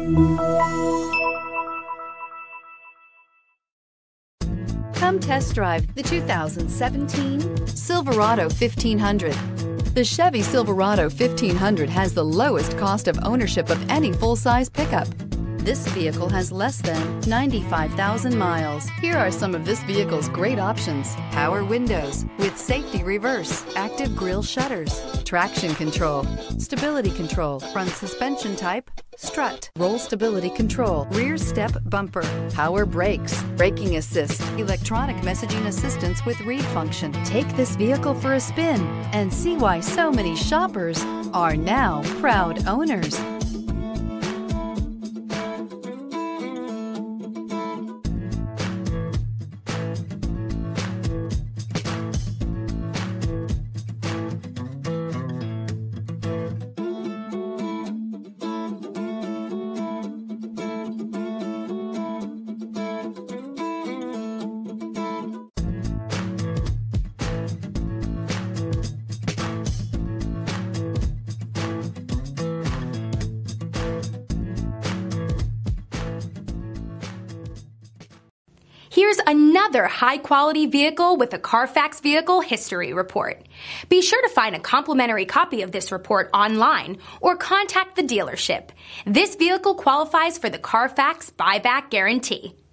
Come test drive the 2017 Silverado 1500. The Chevy Silverado 1500 has the lowest cost of ownership of any full-size pickup. This vehicle has less than 95,000 miles. Here are some of this vehicle's great options: power windows with safety reverse, active grille shutters, traction control, stability control, front suspension type, strut, roll stability control, rear step bumper, power brakes, braking assist, electronic messaging assistance with read function. Take this vehicle for a spin and see why so many shoppers are now proud owners. Here's another high-quality vehicle with a Carfax Vehicle History Report. Be sure to find a complimentary copy of this report online or contact the dealership. This vehicle qualifies for the Carfax Buyback Guarantee.